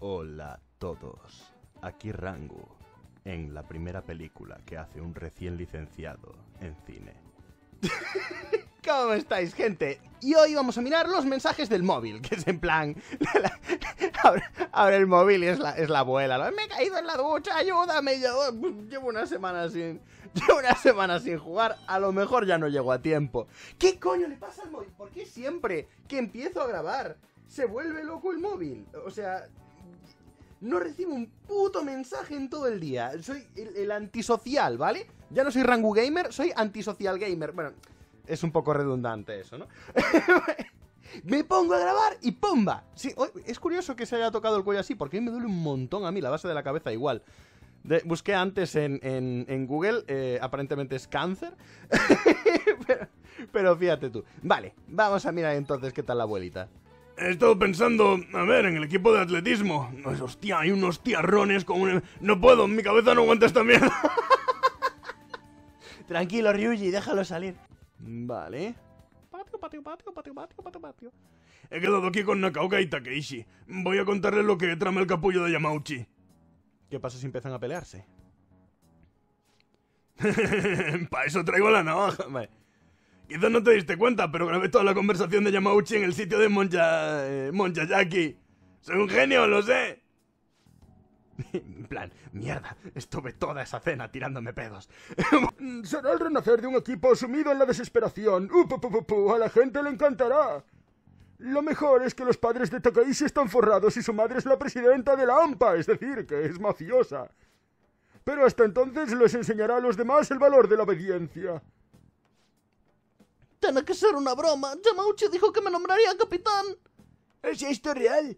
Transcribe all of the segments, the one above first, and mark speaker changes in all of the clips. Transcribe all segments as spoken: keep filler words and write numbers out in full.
Speaker 1: Hola a todos, aquí Rangu, en la primera película que hace un recién licenciado en cine. ¿Cómo estáis, gente? Y hoy vamos a mirar los mensajes del móvil, que es en plan... abre, abre el móvil y es la, es la abuela, ¿no? Me he caído en la ducha, ayúdame. Yo, llevo una semana sin... Llevo una semana sin jugar, a lo mejor ya no llego a tiempo. ¿Qué coño le pasa al móvil? ¿Por qué siempre que empiezo a grabar se vuelve loco el móvil? O sea... No recibo un puto mensaje en todo el día. Soy el, el antisocial, ¿vale? Ya no soy Rangu Gamer, soy antisocial gamer. Bueno, es un poco redundante eso, ¿no? Me pongo a grabar y ¡pumba! Sí, es curioso que se haya tocado el cuello así, porque a mí me duele un montón a mí, la base de la cabeza igual. De, busqué antes en, en, en Google, eh, aparentemente es cáncer. pero, pero fíjate tú. Vale, vamos a mirar entonces qué tal la abuelita.
Speaker 2: He estado pensando, a ver, en el equipo de atletismo. No, hostia, hay unos tiarrones con un... No puedo, mi cabeza no aguanta esta mierda.
Speaker 1: Tranquilo, Ryuji, déjalo salir. Vale. Patio, patio, patio, patio, patio, patio, patio.
Speaker 2: He quedado aquí con Nakaoka y Takeishi. Voy a contarles lo que trama el capullo de Yamauchi.
Speaker 1: ¿Qué pasa si empiezan a pelearse?
Speaker 2: Para eso traigo la navaja.
Speaker 1: Vale.
Speaker 2: Quizás no te diste cuenta, pero grabé toda la conversación de Yamauchi en el sitio de Monja... Eh, Monjayaki. Soy un genio, lo sé.
Speaker 1: En plan, mierda, estuve toda esa cena tirándome pedos.
Speaker 3: Será el renacer de un equipo sumido en la desesperación. Uh, pu, pu, pu, pu, a la gente le encantará. Lo mejor es que los padres de Takaishi están forrados y su madre es la presidenta de la A M P A, es decir, que es mafiosa. Pero hasta entonces les enseñará a los demás el valor de la obediencia.
Speaker 4: Tiene que ser una broma. Yamauchi dijo que me nombraría capitán.
Speaker 3: ¿Es esto real?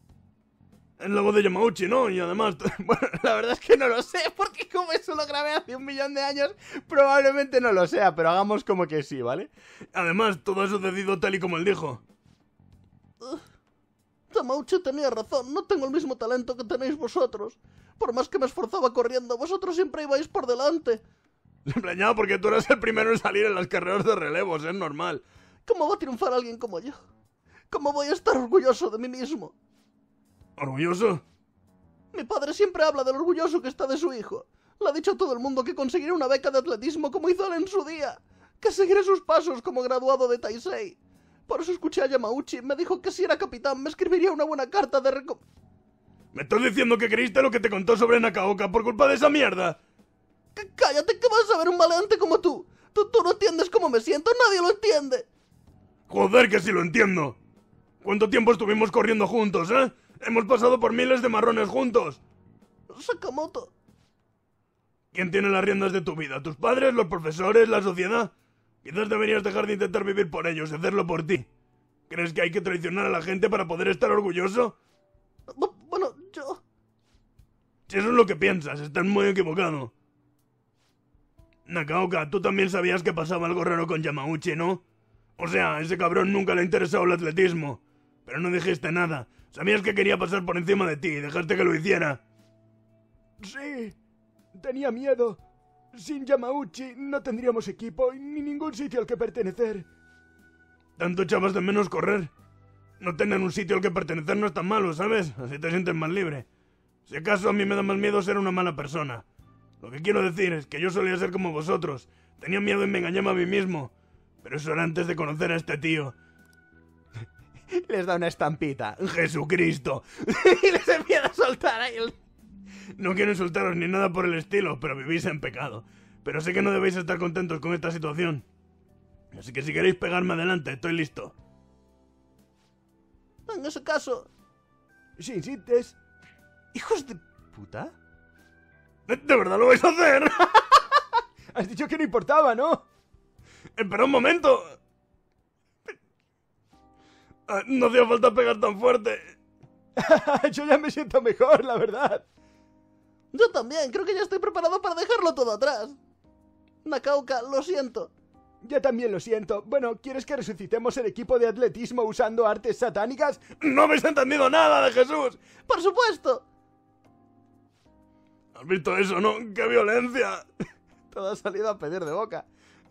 Speaker 2: Es la voz de Yamauchi, ¿no? Y además...
Speaker 1: Bueno, la verdad es que no lo sé, porque como eso lo grabé hace un millón de años, probablemente no lo sea, pero hagamos como que sí, ¿vale?
Speaker 2: Además, todo ha sucedido tal y como él dijo.
Speaker 4: Uh, Yamauchi tenía razón. No tengo el mismo talento que tenéis vosotros. Por más que me esforzaba corriendo, vosotros siempre ibais por delante.
Speaker 2: Plañado, porque tú eras el primero en salir en las carreras de relevos, es normal.
Speaker 4: ¿Cómo va a triunfar alguien como yo? ¿Cómo voy a estar orgulloso de mí mismo?
Speaker 2: ¿Orgulloso?
Speaker 4: Mi padre siempre habla de lo orgulloso que está de su hijo. Le ha dicho a todo el mundo que conseguirá una beca de atletismo como hizo él en su día. Que seguiré sus pasos como graduado de Taisei. Por eso escuché a Yamauchi. Me dijo que si era capitán me escribiría una buena carta de recom...
Speaker 2: ¿Me estás diciendo que creíste lo que te contó sobre Nakaoka por culpa de esa mierda?
Speaker 4: C ¡Cállate, que vas a ver un maleante como tú! tú! Tú no entiendes cómo me siento, nadie lo entiende.
Speaker 2: Joder, que sí lo entiendo. ¿Cuánto tiempo estuvimos corriendo juntos, eh? Hemos pasado por miles de marrones juntos.
Speaker 4: Sakamoto.
Speaker 2: ¿Quién tiene las riendas de tu vida? ¿Tus padres, los profesores, la sociedad? Quizás deberías dejar de intentar vivir por ellos y hacerlo por ti. ¿Crees que hay que traicionar a la gente para poder estar orgulloso?
Speaker 4: B bueno, yo...
Speaker 2: Si eso es lo que piensas, estás muy equivocado. Nakaoka, tú también sabías que pasaba algo raro con Yamauchi, ¿no? O sea, a ese cabrón nunca le ha interesado el atletismo. Pero no dijiste nada. Sabías que quería pasar por encima de ti y dejaste que lo hiciera.
Speaker 3: Sí, tenía miedo. Sin Yamauchi no tendríamos equipo ni ningún sitio al que pertenecer.
Speaker 2: ¿Tanto echabas de menos correr? No tener un sitio al que pertenecer no es tan malo, ¿sabes? Así te sientes más libre. Si acaso a mí me da más miedo ser una mala persona. Lo que quiero decir es que yo solía ser como vosotros. Tenía miedo y me engañaba a mí mismo. Pero eso era antes de conocer a este tío.
Speaker 1: Les da una estampita.
Speaker 2: ¡Jesucristo!
Speaker 1: Y les empieza a soltar ahí el...
Speaker 2: No quiero insultaros ni nada por el estilo, pero vivís en pecado. Pero sé que no debéis estar contentos con esta situación. Así que si queréis pegarme adelante, estoy listo.
Speaker 4: En ese caso...
Speaker 3: Si insistes...
Speaker 1: ¡Hijos de puta!
Speaker 2: ¿De verdad lo vais a hacer?
Speaker 3: Has dicho que no importaba, ¿no?
Speaker 2: Espera un momento. Ah, no hacía falta pegar tan fuerte.
Speaker 3: Yo ya me siento mejor, la verdad.
Speaker 4: Yo también, creo que ya estoy preparado para dejarlo todo atrás. Nakaoka, lo siento.
Speaker 3: Yo también lo siento. Bueno, ¿quieres que resucitemos el equipo de atletismo usando artes satánicas?
Speaker 2: ¡No habéis entendido nada de Jesús!
Speaker 4: ¡Por supuesto!
Speaker 2: ¿Has visto eso, no? ¡Qué violencia!
Speaker 1: Todo ha salido a pedir de boca.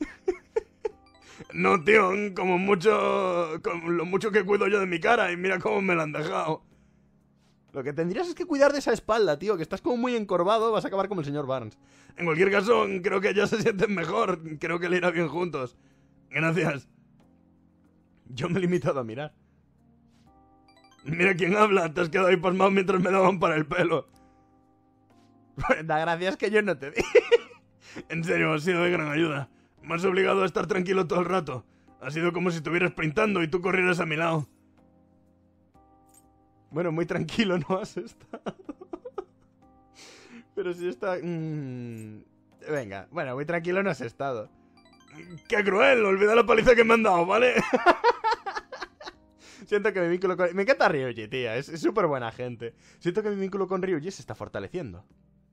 Speaker 2: No, tío, como mucho... Como lo mucho que cuido yo de mi cara y mira cómo me la han dejado.
Speaker 1: Lo que tendrías es que cuidar de esa espalda, tío, que estás como muy encorvado, vas a acabar como el señor Barnes.
Speaker 2: En cualquier caso, creo que ya se sienten mejor. Creo que le irá bien juntos. Gracias.
Speaker 1: Yo me he limitado a mirar.
Speaker 2: Mira quién habla, te has quedado ahí pasmado mientras me daban para el pelo.
Speaker 1: Da gracias que yo no te di.
Speaker 2: En serio, ha sido de gran ayuda. Me has obligado a estar tranquilo todo el rato. Ha sido como si estuvieras sprintando y tú corrieras a mi lado.
Speaker 1: Bueno, muy tranquilo no has estado. Pero si está... Mmm... Venga, bueno, muy tranquilo no has estado.
Speaker 2: ¡Qué cruel! Olvida la paliza que me han dado, ¿vale?
Speaker 1: Siento que mi vínculo con... Me encanta Ryuji, tía. Es súper buena gente. Siento que mi vínculo con Ryuji se está fortaleciendo.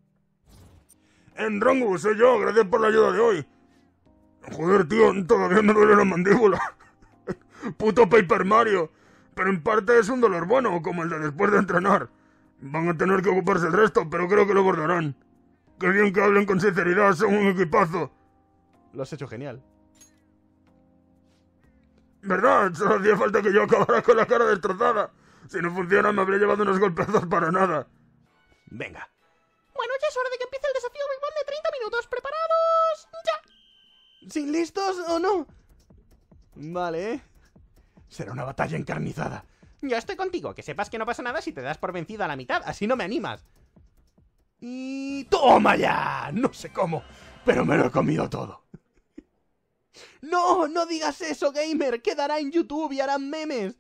Speaker 2: En Rangu, soy yo. Gracias por la ayuda de hoy. Joder, tío, todavía me duele la mandíbula. Puto Paper Mario. Pero en parte es un dolor bueno, como el de después de entrenar. Van a tener que ocuparse el resto, pero creo que lo abordarán. Qué bien que hablen con sinceridad, son un equipazo.
Speaker 1: Lo has hecho genial.
Speaker 2: ¿Verdad? Solo hacía falta que yo acabara con la cara destrozada. Si no funciona, me habría llevado unos golpezos para nada.
Speaker 1: Venga.
Speaker 4: Bueno, ya es hora de que empiece el desafío Big Bang de treinta minutos. ¿Preparados? ¡Ya!
Speaker 1: ¿Sin listos o no? Vale, ¿eh? Será una batalla encarnizada.
Speaker 4: Yo estoy contigo. Que sepas que no pasa nada si te das por vencido a la mitad. Así no me animas.
Speaker 1: Y... ¡toma ya! No sé cómo, pero me lo he comido todo. ¡No! ¡No digas eso, gamer! Quedará en YouTube y harán memes.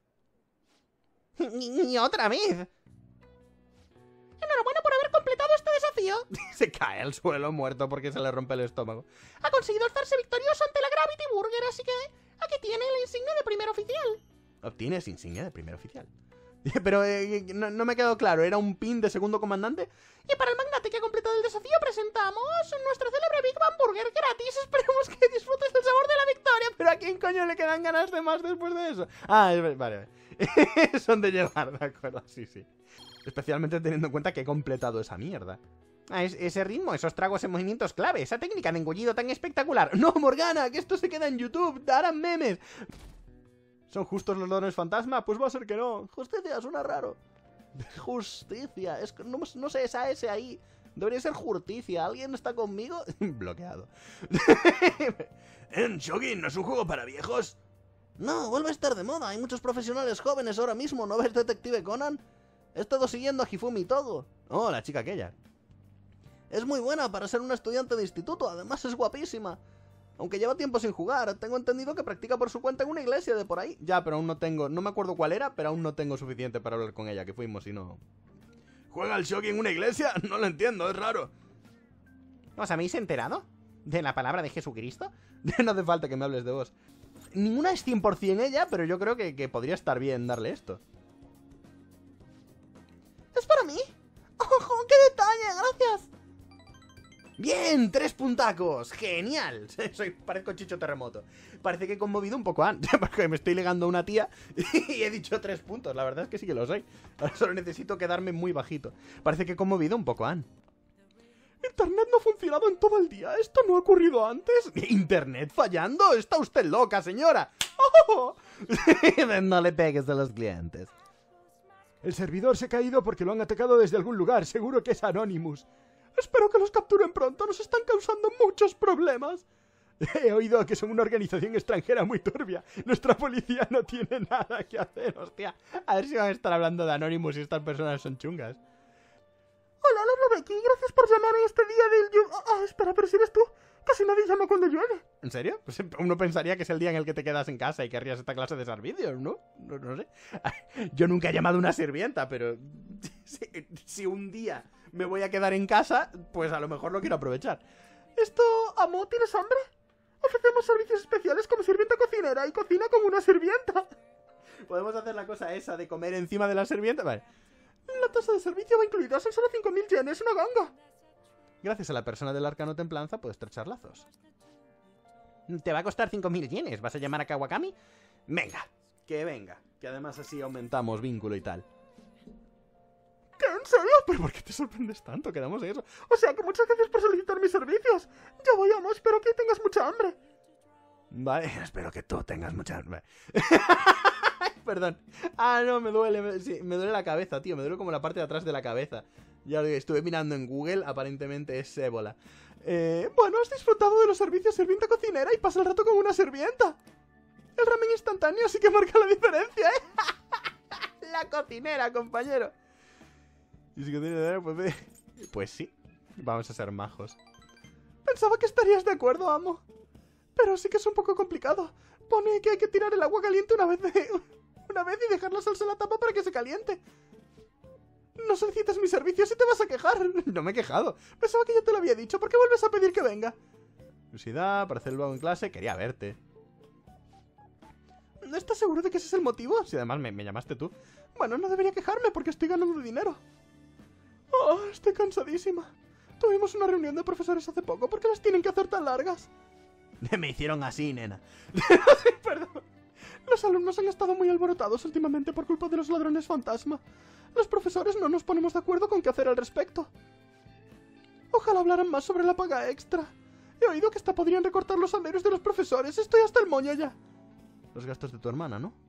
Speaker 4: Y, y otra vez. Enhorabuena por haber completado este desafío.
Speaker 1: Se cae al suelo muerto porque se le rompe el estómago.
Speaker 4: Ha conseguido alzarse victorioso ante la Gravity Burger, así que aquí tiene la insignia de primer oficial.
Speaker 1: Obtienes insignia de primer oficial. Pero eh, no, no me ha quedado claro, ¿era un pin de segundo comandante?
Speaker 4: Y para el magnate que ha completado el desafío presentamos nuestra célebre Big Bang Burger gratis. Esperemos que disfrutes del sabor de la victoria.
Speaker 1: ¿Pero a quién coño le quedan ganas de más después de eso? Ah, vale, vale. Son de llevar, de acuerdo, sí, sí. Especialmente teniendo en cuenta que he completado esa mierda.
Speaker 4: Ah, es, ese ritmo, esos tragos en movimientos clave, esa técnica de engullido tan espectacular.
Speaker 1: ¡No, Morgana! ¡Que esto se queda en YouTube! ¡Darán memes! ¿Son justos los dones fantasma? Pues va a ser que no.
Speaker 4: Justicia, suena raro. Justicia, es que no, no sé esa S ahí. Debería ser justicia. ¿Alguien está conmigo?
Speaker 1: Bloqueado.
Speaker 2: ¿En Shogi no es un juego para viejos?
Speaker 4: No, vuelve a estar de moda. Hay muchos profesionales jóvenes ahora mismo. ¿No ves Detective Conan? He estado siguiendo a Hifumi todo.
Speaker 1: Oh, la chica aquella.
Speaker 4: Es muy buena para ser una estudiante de instituto. Además es guapísima. Aunque lleva tiempo sin jugar, tengo entendido que practica por su cuenta en una iglesia de por ahí.
Speaker 1: Ya, pero aún no tengo... No me acuerdo cuál era, pero aún no tengo suficiente para hablar con ella, que fuimos y no...
Speaker 2: ¿Juega al Shogi en una iglesia? No lo entiendo, es raro.
Speaker 4: ¿Os habéis enterado de la palabra de Jesucristo?
Speaker 1: No hace falta que me hables de vos. Ninguna es cien por cien ella, pero yo creo que, que podría estar bien darle esto.
Speaker 4: ¿Es para mí? ¡Ojo, qué detalle! ¡Gracias!
Speaker 1: ¡Bien! ¡Tres puntacos! ¡Genial! Soy, parezco Chicho Terremoto. Parece que he conmovido un poco a Anne, porque me estoy ligando a una tía y he dicho tres puntos. La verdad es que sí que lo soy. Ahora solo necesito quedarme muy bajito. Parece que he conmovido un poco a Anne.
Speaker 3: Internet no ha funcionado en todo el día. ¿Esto no ha ocurrido antes?
Speaker 1: ¿Internet fallando? ¡Está usted loca, señora!
Speaker 3: ¡Oh!
Speaker 1: No le pegues a los clientes.
Speaker 3: El servidor se ha caído porque lo han atacado desde algún lugar. Seguro que es Anonymous. Espero que los capturen pronto, nos están causando muchos problemas. He oído que son una organización extranjera muy turbia. Nuestra policía no tiene nada que hacer, hostia.
Speaker 1: A ver si van a estar hablando de Anonymous y estas personas son chungas.
Speaker 3: Hola, Lolo Becky, gracias por llamar en este día del... Ah, ah, espera, pero si eres tú. Casi nadie llama cuando llueve.
Speaker 1: ¿En serio? Pues uno pensaría que es el día en el que te quedas en casa y querrías esta clase de servicios, ¿no? No, no sé. Yo nunca he llamado a una sirvienta, pero... Si, si un día me voy a quedar en casa, pues a lo mejor lo quiero aprovechar.
Speaker 3: Esto... Amo, ¿tienes hambre? Ofrecemos servicios especiales como sirvienta cocinera y cocina como una sirvienta.
Speaker 1: ¿Podemos hacer la cosa esa de comer encima de la sirvienta? Vale.
Speaker 3: La tasa de servicio va incluida, son solo cinco mil yenes, una ganga.
Speaker 1: Gracias a la persona del arcano templanza puedes estrechar lazos.
Speaker 4: Te va a costar cinco mil yenes. ¿Vas a llamar a Kawakami?
Speaker 1: Venga, que venga. Que además así aumentamos vínculo y tal.
Speaker 3: ¿Qué? ¿En serio?
Speaker 1: ¿Pero por qué te sorprendes tanto? Quedamos en eso.
Speaker 3: O sea que muchas gracias por solicitar mis servicios. Ya voy, amo, espero que tengas mucha hambre.
Speaker 1: Vale, espero que tú tengas mucha hambre. Perdón. Ah, no, me duele. Me, sí, me duele la cabeza, tío. Me duele como la parte de atrás de la cabeza. Ya lo estuve mirando en Google. Aparentemente es ébola. Eh, bueno, has disfrutado de los servicios sirvienta cocinera y pasa el rato con una sirvienta. El ramen instantáneo sí que marca la diferencia, ¿eh? La cocinera, compañero. Y si cocinera, pues... Pues sí. Vamos a ser majos. Pensaba que estarías de acuerdo, amo. Pero sí que es un poco complicado. Pone que hay que tirar el agua caliente una vez de... una vez y dejar la salsa en la tapa para que se caliente. No solicitas mis servicios y te vas a quejar. No me he quejado. Pensaba que ya te lo había dicho. ¿Por qué vuelves a pedir que venga? Curiosidad, para hacer el vago en clase, quería verte. ¿No estás seguro de que ese es el motivo? Si además me, me llamaste tú. Bueno, no debería quejarme porque estoy ganando dinero. Oh, estoy cansadísima. Tuvimos una reunión de profesores hace poco. ¿Por qué las tienen que hacer tan largas? Me hicieron así, nena. Perdón. Los alumnos han estado muy alborotados últimamente por culpa de los ladrones fantasma. Los profesores no nos ponemos de acuerdo con qué hacer al respecto. Ojalá hablaran más sobre la paga extra. He oído que hasta podrían recortar los salarios de los profesores. Estoy hasta el moño ya. Los gastos de tu hermana, ¿no?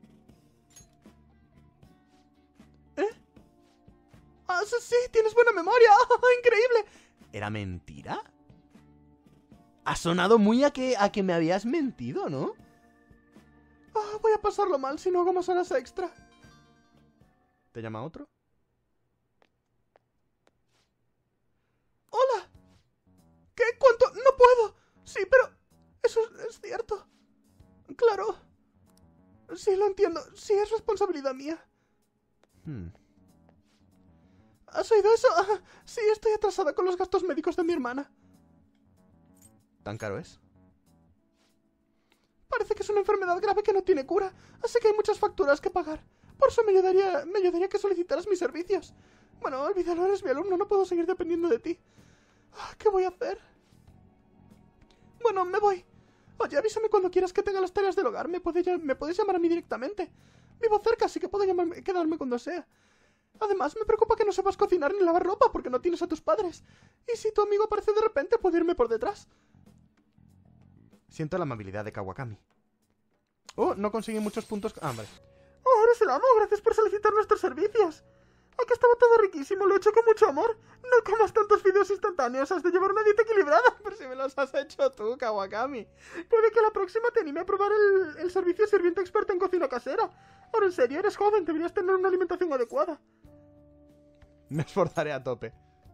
Speaker 1: ¿Eh? Ah, sí, sí, tienes buena memoria. ¡Increíble! ¿Era mentira? Ha sonado muy a que, a que me habías mentido, ¿no? Ah, voy a pasarlo mal si no hago más horas extra. ¿Te llama otro? ¡Hola! ¿Qué? ¿Cuánto? ¡No puedo! Sí, pero... eso es, es cierto. Claro. Sí, lo entiendo. Sí, es responsabilidad mía. Hmm. ¿Has oído eso? Ah, sí, estoy atrasada con los gastos médicos de mi hermana. ¿Tan caro es? Parece que es una enfermedad grave que no tiene cura, así que hay muchas facturas que pagar. Por eso me ayudaría, me ayudaría que solicitaras mis servicios. Bueno, olvídalo, eres mi alumno, no puedo seguir dependiendo de ti. ¿Qué voy a hacer? Bueno, me voy. Oye, avísame cuando quieras que tenga las tareas del hogar. Me, puede, me puedes llamar a mí directamente. Vivo cerca, así que puedo llamarme, quedarme cuando sea. Además, me preocupa que no sepas cocinar ni lavar ropa porque no tienes a tus padres. Y si tu amigo aparece de repente, puedo irme por detrás. Siento la amabilidad de Kawakami. Oh, no conseguí muchos puntos... Ah, vale. Oh, eres el amo, gracias por solicitar nuestros servicios. Aquí estaba todo riquísimo, lo he hecho con mucho amor. No comas tantos fideos instantáneos, has de llevar una dieta equilibrada. Pero si me los has hecho tú, Kawakami. Puede que la próxima te anime a probar el, el servicio sirviente experto en cocina casera. Ahora, en serio, eres joven, deberías tener una alimentación adecuada. Me esforzaré a tope.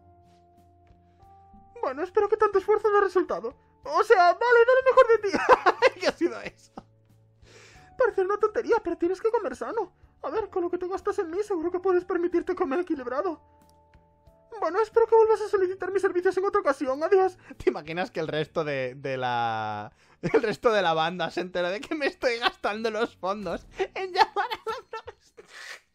Speaker 1: Bueno, espero que tanto esfuerzo dé resultado. O sea, vale, da lo mejor de ti. ¿Qué ha sido eso? Parece una tontería, pero tienes que comer sano. A ver, con lo que te gastas en mí, seguro que puedes permitirte comer equilibrado. Bueno, espero que vuelvas a solicitar mis servicios en otra ocasión. Adiós. ¿Te imaginas que el resto de, de la... el resto de la banda se entera de que me estoy gastando los fondos en llamar a la profesora?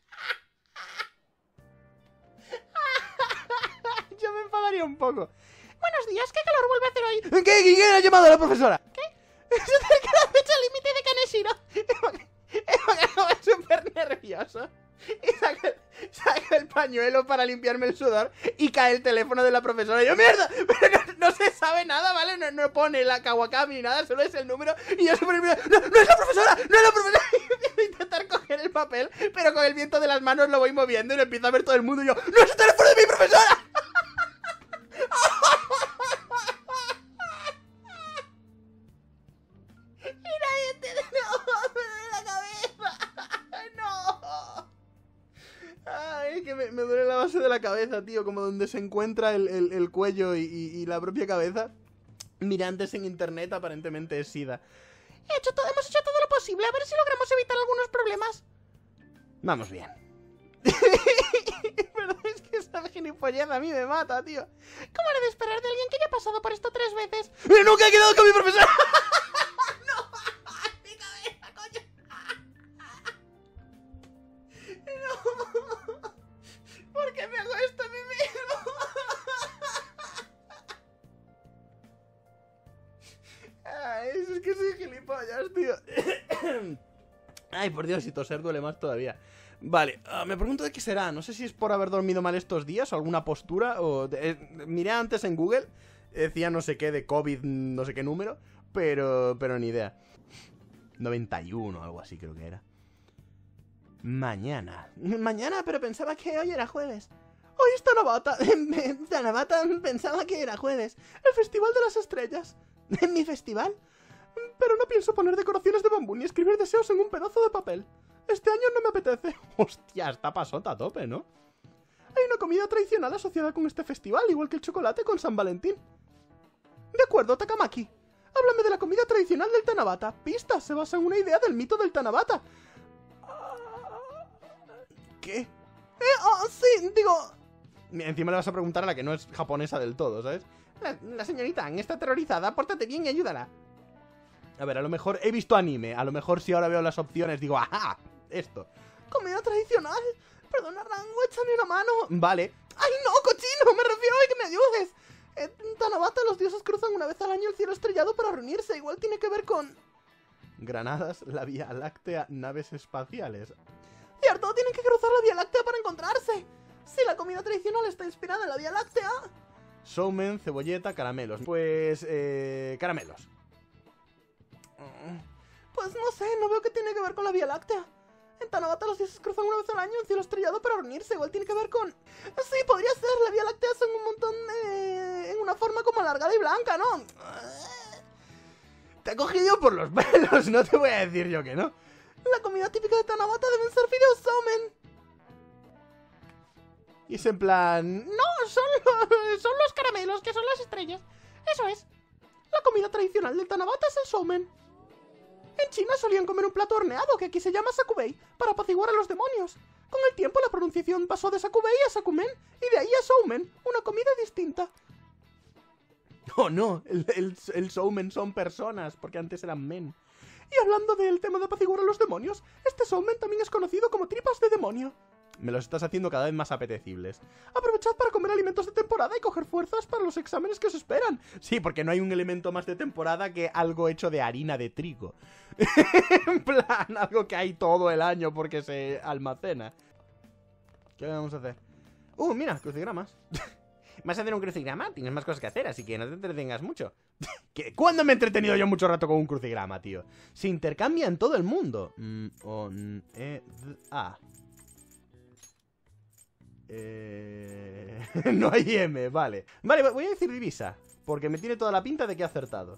Speaker 1: Yo me enfadaría un poco. Buenos días, ¿qué calor vuelve a hacer hoy? ¿Qué? ¿Quién ha llamado a la profesora? ¿Qué? Se acerca la fecha límite de Kaneshiro. Me acabo súper nervioso. Y saco, saco el pañuelo para limpiarme el sudor y cae el teléfono de la profesora. Y yo, ¡mierda! Pero no, no se sabe nada, ¿vale? No, no pone la Kawakami ni nada, solo es el número. Y yo súper nervioso. ¡No, no es la profesora! ¡No es la profesora! Y empiezo a intentar coger el papel, pero con el viento de las manos lo voy moviendo y lo empiezo a ver todo el mundo. Y yo, ¡no es el teléfono de mi profesora! Me, me duele la base de la cabeza, tío. Como donde se encuentra el, el, el cuello y, y, y la propia cabeza. Mira, antes en internet aparentemente es SIDA. He hecho todo, hemos hecho todo lo posible. A ver si logramos evitar algunos problemas. Vamos bien. Pero es que esa gilipollez a mí me mata, tío. ¿Cómo era de esperar de alguien que haya pasado por esto tres veces? ¡Pero nunca he quedado con mi profesora! ¡No! ¡Mi cabeza, coño! ¡No! ¿Por qué me hago esto a mí mismo? Ay, es que soy gilipollas, tío. Ay, por Dios, si toser duele más todavía. Vale, uh, me pregunto de qué será. No sé si es por haber dormido mal estos días o alguna postura o... De, eh, miré antes en Google, decía no sé qué de COVID, no sé qué número, pero, pero ni idea. noventa y uno, algo así creo que era. Mañana.
Speaker 4: Mañana, pero pensaba que hoy era jueves. Hoy es Tanabata. Tanabata pensaba que era jueves. El Festival de las Estrellas. ¿Mi festival? Pero no pienso poner decoraciones de bambú ni escribir deseos en un pedazo de papel. Este año no me apetece.
Speaker 1: Hostia, está pasota a tope, ¿no?
Speaker 4: Hay una comida tradicional asociada con este festival, igual que el chocolate con San Valentín. De acuerdo, Takamaki. Háblame de la comida tradicional del Tanabata. Pista, se basa en una idea del mito del Tanabata.
Speaker 1: ¿Qué?
Speaker 4: Eh, oh, sí, digo...
Speaker 1: Encima le vas a preguntar a la que no es japonesa del todo, ¿sabes?
Speaker 4: La, la señorita Ann está aterrorizada, pórtate bien y ayúdala.
Speaker 1: A ver, a lo mejor he visto anime. A lo mejor si ahora veo las opciones digo, ¡ajá! Esto.
Speaker 4: ¿Comida tradicional? Perdona, Rango, échame una mano.
Speaker 1: Vale.
Speaker 4: ¡Ay, no, cochino! Me refiero a que me ayudes. En Tanabata los dioses cruzan una vez al año el cielo estrellado para reunirse. Igual tiene que ver con...
Speaker 1: Granadas, la Vía Láctea, naves espaciales.
Speaker 4: Cierto, tienen que cruzar la Vía Láctea para encontrarse. Si la comida tradicional está inspirada en la Vía Láctea...
Speaker 1: Showmen, cebolleta, caramelos. Pues, eh... caramelos.
Speaker 4: Pues no sé, no veo que tiene que ver con la Vía Láctea. En Tanabata los dioses cruzan una vez al año el cielo estrellado para reunirse. Igual tiene que ver con... Sí, podría ser. La Vía Láctea son un montón de... en una forma como alargada y blanca, ¿no?
Speaker 1: Te he cogido por los pelos, no te voy a decir yo que no.
Speaker 4: La comida típica de Tanabata deben ser fideos somen.
Speaker 1: Y es en plan...
Speaker 4: No, son, son los caramelos, que son las estrellas. Eso es. La comida tradicional del Tanabata es el somen. En China solían comer un plato horneado, que aquí se llama sakubei, para apaciguar a los demonios. Con el tiempo la pronunciación pasó de sakubei a sakumen, y de ahí a shoumen, una comida distinta.
Speaker 1: Oh no, el, el, el showmen son personas, porque antes eran men.
Speaker 4: Y hablando del tema de apaciguar a los demonios, este shoumen también es conocido como tripas de demonio.
Speaker 1: Me los estás haciendo cada vez más apetecibles.
Speaker 4: Aprovechad para comer alimentos de temporada y coger fuerzas para los exámenes que os esperan.
Speaker 1: Sí, porque no hay un elemento más de temporada que algo hecho de harina de trigo. En plan, algo que hay todo el año porque se almacena. ¿Qué vamos a hacer? Uh, mira, crucigramas.
Speaker 4: ¿Vas a hacer un crucigrama? Tienes más cosas que hacer, así que no te entretengas mucho.
Speaker 1: ¿Qué? ¿Cuándo me he entretenido yo mucho rato con un crucigrama, tío? Se intercambia en todo el mundo. Mm, on, e, d, a. Eh... no hay M, vale. Vale, voy a decir divisa, porque me tiene toda la pinta de que he acertado.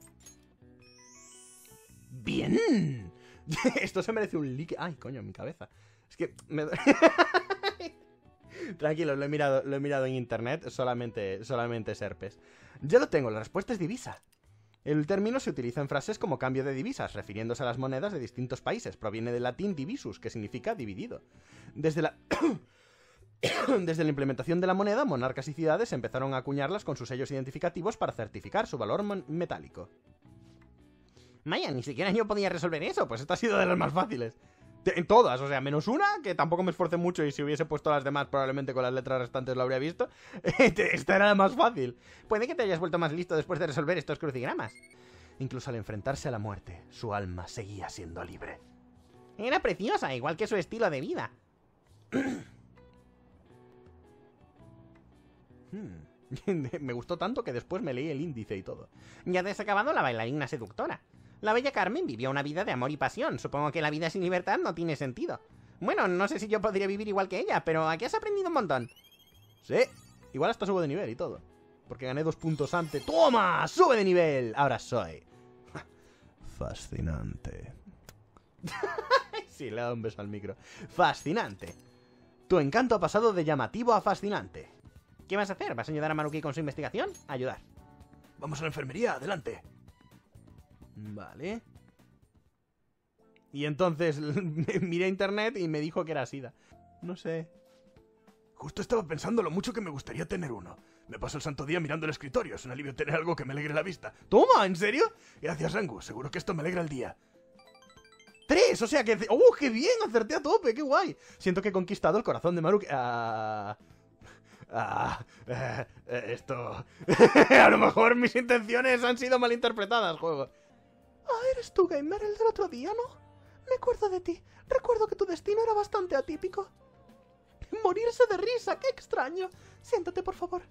Speaker 1: ¡Bien! Esto se merece un like. Ay, coño, mi cabeza. Es que... Me... Tranquilo, lo he mirado, lo he mirado en internet, solamente, solamente serpes. Ya lo tengo, la respuesta es divisa. El término se utiliza en frases como cambio de divisas, refiriéndose a las monedas de distintos países. Proviene del latín divisus, que significa dividido. Desde la... Desde la implementación de la moneda, monarcas y ciudades empezaron a acuñarlas con sus sellos identificativos para certificar su valor metálico.
Speaker 4: Vaya, ni siquiera yo podía resolver eso.
Speaker 1: Pues esta ha sido de las más fáciles. En todas, o sea, menos una, que tampoco me esforcé mucho y si hubiese puesto las demás probablemente con las letras restantes lo habría visto. Esta era la más fácil.
Speaker 4: Puede que te hayas vuelto más listo después de resolver estos crucigramas.
Speaker 1: Incluso al enfrentarse a la muerte, su alma seguía siendo libre.
Speaker 4: Era preciosa, igual que su estilo de vida.
Speaker 1: Hmm. Me gustó tanto que después me leí el índice y todo.
Speaker 4: Ya te has acabado la bailarina seductora. La bella Carmen vivió una vida de amor y pasión. Supongo que la vida sin libertad no tiene sentido. Bueno, no sé si yo podría vivir igual que ella, pero aquí has aprendido un montón.
Speaker 1: Sí, igual hasta subo de nivel y todo. Porque gané dos puntos antes. ¡Toma! ¡Sube de nivel! Ahora soy... fascinante. Sí, le he dado un beso al micro. Fascinante. Tu encanto ha pasado de llamativo a fascinante.
Speaker 4: ¿Qué vas a hacer? ¿Vas a ayudar a Maruki con su investigación? Ayudar.
Speaker 2: Vamos a la enfermería, adelante.
Speaker 1: Vale. Y entonces miré internet y me dijo que era SIDA. No sé.
Speaker 2: Justo estaba pensando lo mucho que me gustaría tener uno. Me paso el santo día mirando el escritorio. Es un alivio tener algo que me alegre la vista.
Speaker 1: ¡Toma! ¿En serio?
Speaker 2: Gracias, Rangu. Seguro que esto me alegra el día.
Speaker 1: ¡Tres! O sea que... ¡Oh, qué bien! Acerté a tope. ¡Qué guay! Siento que he conquistado el corazón de Maruki. Ah... Ah, eh, eh, esto... A lo mejor mis intenciones han sido malinterpretadas, juego.
Speaker 4: Ah, eres tú, Gamer, el del otro día, ¿no? Me acuerdo de ti. Recuerdo que tu destino era bastante atípico. Morirse de risa, qué extraño. Siéntate, por favor.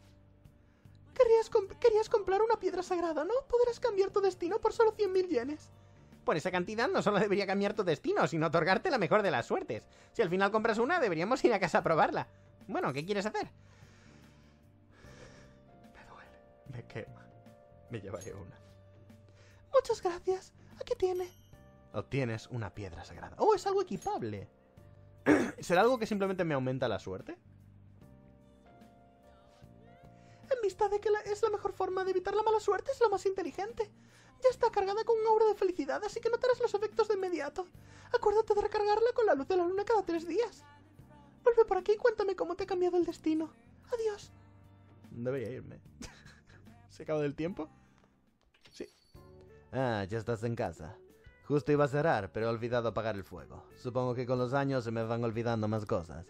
Speaker 4: Querías, comp querías comprar una piedra sagrada, ¿no? Podrás cambiar tu destino por solo cien mil yenes.
Speaker 5: Por esa cantidad no solo debería cambiar tu destino, sino otorgarte la mejor de las suertes. Si al final compras una, deberíamos ir a casa a probarla. Bueno, ¿qué quieres hacer?
Speaker 1: Me duele, me quema. Me llevaré una.
Speaker 4: Muchas gracias. Aquí tiene.
Speaker 1: Obtienes una piedra sagrada. ¡Oh, es algo equipable! ¿Será algo que simplemente me aumenta la suerte?
Speaker 4: En vista de que la- es la mejor forma de evitar la mala suerte, es lo más inteligente. Ya está cargada con un aura de felicidad, así que notarás los efectos de inmediato. Acuérdate de recargarla con la luz de la luna cada tres días. Vuelve por aquí y cuéntame cómo te ha cambiado el destino. Adiós.
Speaker 1: Debería irme. ¿Se acabó del tiempo? Sí.
Speaker 5: Ah, ya estás en casa. Justo iba a cerrar, pero he olvidado apagar el fuego. Supongo que con los años se me van olvidando más cosas.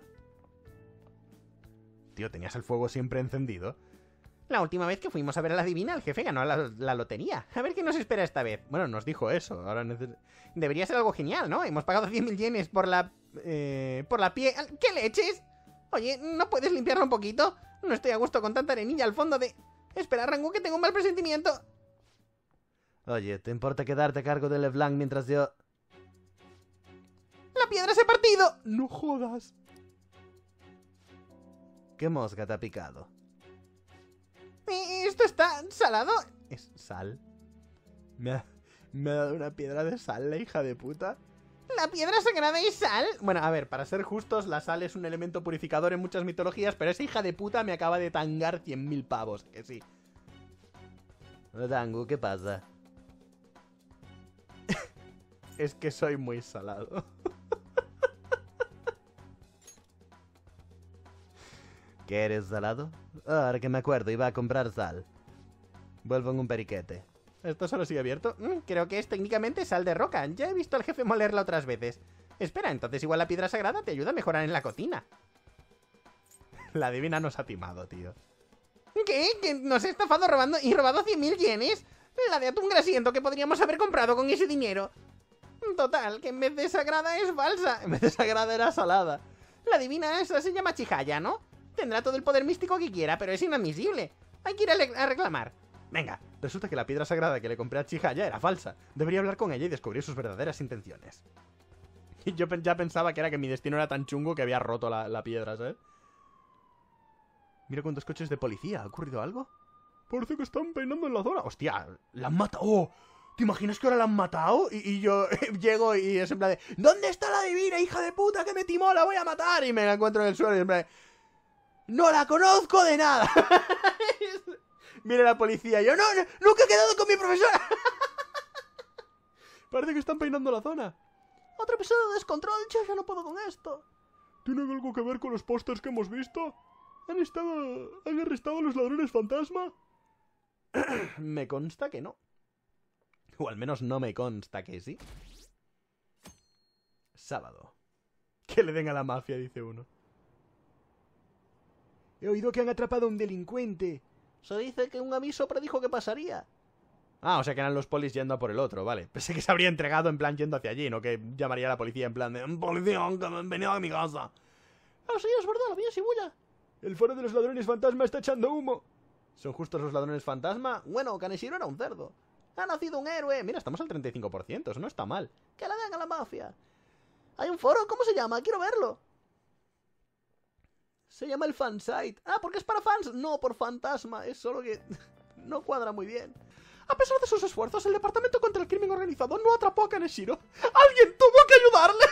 Speaker 1: Tío, ¿tenías el fuego siempre encendido?
Speaker 5: La última vez que fuimos a ver a la divina, el jefe ganó la, la lotería. A ver qué nos espera esta vez.
Speaker 1: Bueno, nos dijo eso. Ahora neces-
Speaker 5: Debería ser algo genial, ¿no? Hemos pagado cien mil yenes por la... Eh, por la pie... ¿Qué leches? Oye, ¿no puedes limpiarlo un poquito? No estoy a gusto con tanta arenilla al fondo de... Espera, Rangu, que tengo un mal presentimiento. Oye, ¿te importa quedarte a cargo de LeBlanc mientras yo...?
Speaker 4: ¡La piedra se ha partido!
Speaker 1: ¡No jodas!
Speaker 5: ¿Qué mosca te ha picado?
Speaker 4: Eh, ¿Esto está salado?
Speaker 1: ¿Es sal? ¿Me ha, me ha dado una piedra de sal, la hija de puta?
Speaker 4: ¿La piedra sagrada es sal?
Speaker 1: Bueno, a ver, para ser justos, la sal es un elemento purificador en muchas mitologías, pero esa hija de puta me acaba de tangar cien mil pavos, que sí.
Speaker 5: Rangu, ¿qué pasa?
Speaker 1: Es que soy muy salado.
Speaker 5: ¿Qué eres salado? Ah, ahora que me acuerdo, iba a comprar sal. Vuelvo en un periquete.
Speaker 1: ¿Esto solo sigue abierto?
Speaker 5: Mm, creo que es técnicamente sal de roca. Ya he visto al jefe molerla otras veces. Espera, entonces igual la piedra sagrada te ayuda a mejorar en la cocina.
Speaker 1: La divina nos ha timado, tío.
Speaker 4: ¿Qué? ¿Que nos ha estafado robando y robado cien mil yenes? La de atún grasiento que podríamos haber comprado con ese dinero. Total, que en vez de sagrada es falsa.
Speaker 1: En vez de sagrada era salada.
Speaker 4: La divina esa se llama Chihaya, ¿no? Tendrá todo el poder místico que quiera, pero es inadmisible. Hay que ir a, le- a reclamar.
Speaker 1: Venga, resulta que la piedra sagrada que le compré a Chihaya era falsa. Debería hablar con ella y descubrir sus verdaderas intenciones. Y yo pen- ya pensaba que era que mi destino era tan chungo que había roto la, la piedra, ¿sabes? Mira cuántos coches de policía. ¿Ha ocurrido algo? Parece que están peinando en la zona. ¡Hostia! ¡La han matado! ¡Oh! ¿Te imaginas que ahora la han matado? Y, y yo llego y es en plan de... ¿Dónde está la divina, hija de puta, que me timó? ¡La voy a matar! Y me la encuentro en el suelo y en plan de... ¡No la conozco de nada! Viene la policía y yo... ¡No, no! ¡Nunca he quedado con mi profesora! Parece que están peinando la zona.
Speaker 4: Otro episodio de descontrol, yo ya no puedo con esto.
Speaker 3: ¿Tiene algo que ver con los pósters que hemos visto? ¿Han estado... han arrestado a los ladrones fantasma?
Speaker 1: Me consta que no. O al menos no me consta que sí. Sábado. Que le den a la mafia, dice uno. He oído que han atrapado a un delincuente.
Speaker 4: Se dice que un aviso predijo que pasaría.
Speaker 1: Ah, o sea que eran los polis yendo a por el otro, vale. Pensé que se habría entregado en plan yendo hacia allí, no que llamaría a la policía en plan de... ¡Policía, venid a mi casa!
Speaker 4: Ah, sí, es verdad, la mía sí bulla.
Speaker 3: El faro de los ladrones fantasma está echando humo.
Speaker 1: ¿Son justos los ladrones fantasma?
Speaker 4: Bueno, Kaneshiro era un cerdo. Ha nacido un héroe.
Speaker 1: Mira, estamos al treinta y cinco por ciento, eso no está mal.
Speaker 4: Que la den a la mafia. Hay un foro, ¿cómo se llama? Quiero verlo. Se llama el fansite. Ah, ¿porque es para fans? No, por fantasma. Es solo que no cuadra muy bien. A pesar de sus esfuerzos, el Departamento contra el Crimen Organizado no atrapó a Kaneshiro. ¡Alguien tuvo que ayudarle!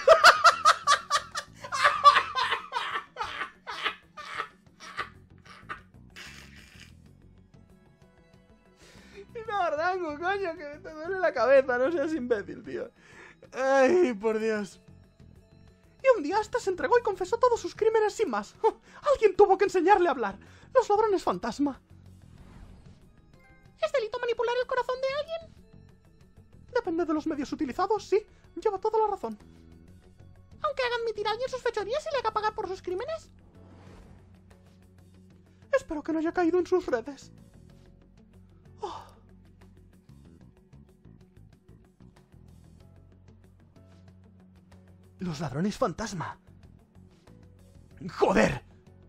Speaker 4: No, Rango, coño, que te duele la cabeza, no seas imbécil, tío.
Speaker 1: Ay, por Dios.
Speaker 4: Y un día hasta se entregó y confesó todos sus crímenes sin más. Alguien tuvo que enseñarle a hablar. Los ladrones fantasma. ¿Es delito manipular el corazón de alguien? Depende de los medios utilizados, sí. Lleva toda la razón. Aunque haga admitir a alguien sus fechorías y le haga pagar por sus crímenes. Espero que no haya caído en sus redes. Oh.
Speaker 1: Los ladrones fantasma. ¡Joder!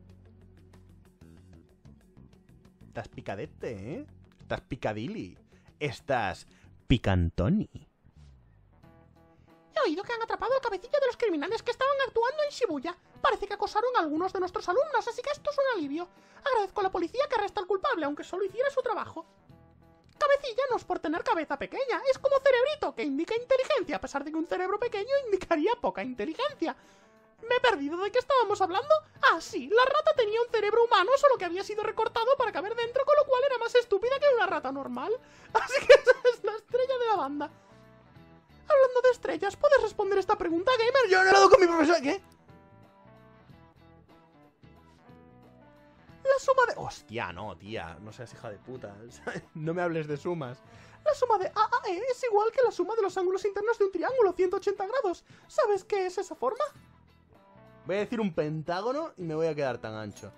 Speaker 1: Estás picadete, ¿eh? Estás picadilly. Estás picantoni.
Speaker 5: atrapado al cabecilla de los criminales que estaban actuando en Shibuya. Parece que acosaron a algunos de nuestros alumnos, así que esto es un alivio. Agradezco a la policía que arresta al culpable, aunque solo hiciera su trabajo. Cabecilla no es por tener cabeza pequeña, es como cerebrito, que indica inteligencia, a pesar de que un cerebro pequeño indicaría poca inteligencia. ¿Me he perdido de qué estábamos hablando? Ah, sí, la rata tenía un cerebro humano, solo que había sido recortado para caber dentro, con lo cual era más estúpida que una rata normal. Así que esa es la estrella de la banda. Hablando de estrellas, ¿puedes responder esta pregunta, gamer?
Speaker 4: Yo no he hablado con mi profesor, ¿qué?
Speaker 5: La suma de... Hostia, no, tía, no seas hija de puta. No me hables de sumas. La suma de A A E es igual que la suma de los ángulos internos de un triángulo, ciento ochenta grados. ¿Sabes qué es esa forma?
Speaker 1: Voy a decir un pentágono y me voy a quedar tan ancho.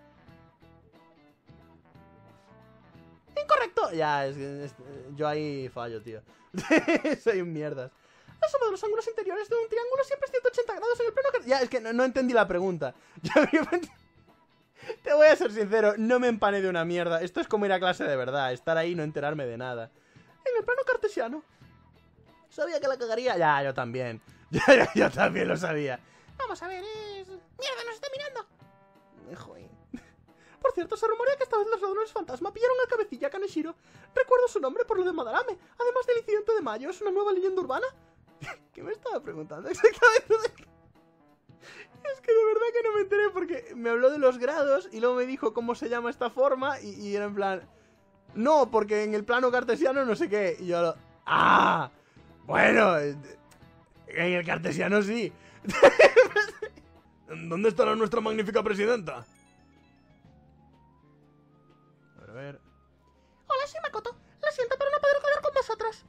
Speaker 5: ¡Incorrecto!
Speaker 1: Ya, es que es- yo ahí fallo, tío. Soy un mierdas.
Speaker 5: La suma de los ángulos interiores de un triángulo siempre es ciento ochenta grados en el plano que...
Speaker 1: Ya, es que no, no entendí la pregunta. Ya me- Te voy a ser sincero, no me empané de una mierda. Esto es como ir a clase de verdad, estar ahí y no enterarme de nada.
Speaker 5: En el plano cartesiano.
Speaker 1: Sabía que la cagaría. Ya, yo también. Ya, yo, yo también lo sabía.
Speaker 5: Vamos a ver, es... ¡Mierda, nos está mirando!
Speaker 1: Joder.
Speaker 5: Por cierto, se rumorea que esta vez los ladrones fantasma pillaron al cabecilla Kaneshiro. Recuerdo su nombre por lo de Madarame. Además del incidente de mayo, ¿es una nueva leyenda urbana?
Speaker 1: ¿Qué me estaba preguntando exactamente? Es que de verdad que no me enteré porque me habló de los grados y luego me dijo cómo se llama esta forma y, y era en plan... No, porque en el plano cartesiano no sé qué. Y yo lo... ¡Ah! Bueno, en el cartesiano sí.
Speaker 2: ¿Dónde estará nuestra magnífica presidenta?
Speaker 1: A ver...
Speaker 5: Hola, soy Makoto. Lo siento, pero no podré quedar con vosotros.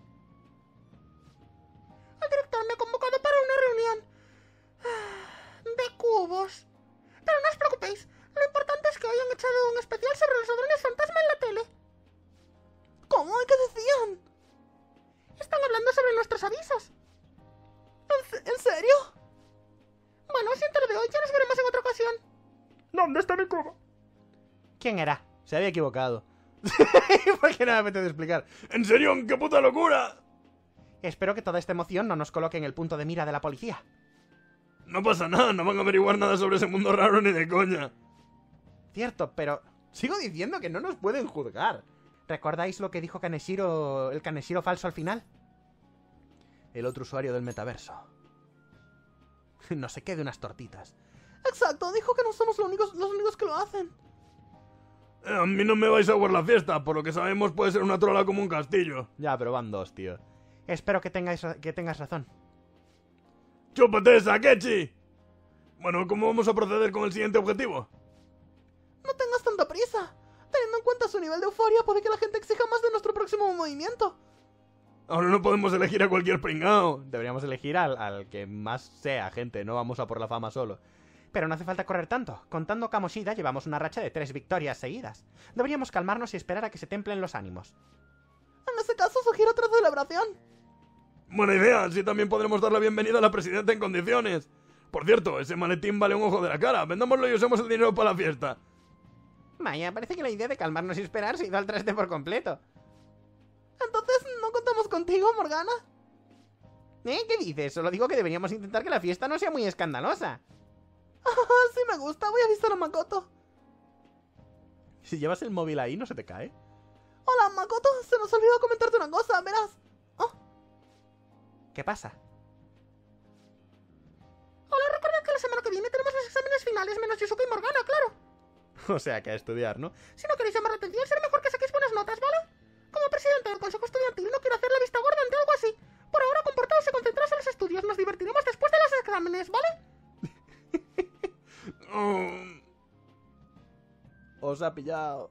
Speaker 5: El director me ha convocado para una reunión de cubos. Pero no os preocupéis. Lo importante es que hoy han echado un especial sobre los ladrones fantasma en la tele.
Speaker 4: ¿Cómo? ¿Qué decían?
Speaker 5: Están hablando sobre nuestros avisos.
Speaker 4: ¿En, se- ¿En serio?
Speaker 5: Bueno, siento lo de hoy, ya nos veremos en otra ocasión.
Speaker 3: ¿Dónde está mi cubo?
Speaker 5: ¿Quién era?
Speaker 1: Se había equivocado. ¿Por qué no me apetece explicar?
Speaker 2: ¿En serio? ¡Qué puta locura!
Speaker 5: Espero que toda esta emoción no nos coloque en el punto de mira de la policía.
Speaker 2: No pasa nada, no van a averiguar nada sobre ese mundo raro ni de coña.
Speaker 5: Cierto, pero
Speaker 1: Sigo diciendo que no nos pueden juzgar.
Speaker 5: ¿recordáis lo que dijo Kaneshiro, el Kaneshiro falso al final?
Speaker 1: El otro usuario del metaverso.
Speaker 5: No sé qué de unas tortitas.
Speaker 4: Exacto, dijo que no somos los únicos, los únicos que lo hacen.
Speaker 2: Eh, a mí no me vais a jugar la fiesta, por lo que sabemos puede ser una trola como un castillo.
Speaker 1: Ya, pero van dos, tío.
Speaker 5: Espero que tengáis, que tengas razón.
Speaker 2: ¡Chúpate esa, Kechi! Bueno, ¿cómo vamos a proceder con el siguiente objetivo?
Speaker 4: No tengas tanta prisa. Teniendo en cuenta su nivel de euforia, puede que la gente exija más de nuestro próximo movimiento.
Speaker 2: Ahora no podemos elegir a cualquier pringao.
Speaker 1: Deberíamos elegir al, al que más sea, gente. No vamos a por la fama solo.
Speaker 5: Pero no hace falta correr tanto. Contando Kamoshida, llevamos una racha de tres victorias seguidas. Deberíamos calmarnos y esperar a que se templen los ánimos.
Speaker 4: En ese caso, sugiero otra celebración.
Speaker 2: Buena idea, así también podremos dar la bienvenida a la presidenta en condiciones. Por cierto, ese maletín vale un ojo de la cara. Vendámoslo y usemos el dinero para la fiesta.
Speaker 5: Vaya, parece que la idea de calmarnos y esperar se ha ido al traste por completo.
Speaker 4: Entonces, ¿no contamos contigo, Morgana?
Speaker 5: ¿Eh? ¿Qué dices? Solo digo que deberíamos intentar que la fiesta no sea muy escandalosa.
Speaker 4: Ah, sí me gusta, voy a avisar a Makoto.
Speaker 1: Si llevas el móvil ahí, ¿no se te cae?
Speaker 4: Hola, Makoto, se nos olvidó comentarte una cosa, verás.
Speaker 5: ¿Qué pasa?
Speaker 6: Hola, recordad que la semana que viene tenemos los exámenes finales menos Yusuke y Morgana, claro.
Speaker 1: O sea, que a estudiar, ¿no?
Speaker 6: Si no queréis llamar la atención, será mejor que saquéis buenas notas, ¿vale? Como presidente del consejo estudiantil no quiero hacer la vista gorda ante algo así. Por ahora, comportaos y concentraos en los estudios. Nos divertiremos después de los exámenes, ¿vale?
Speaker 2: Oh,
Speaker 1: Os ha pillado.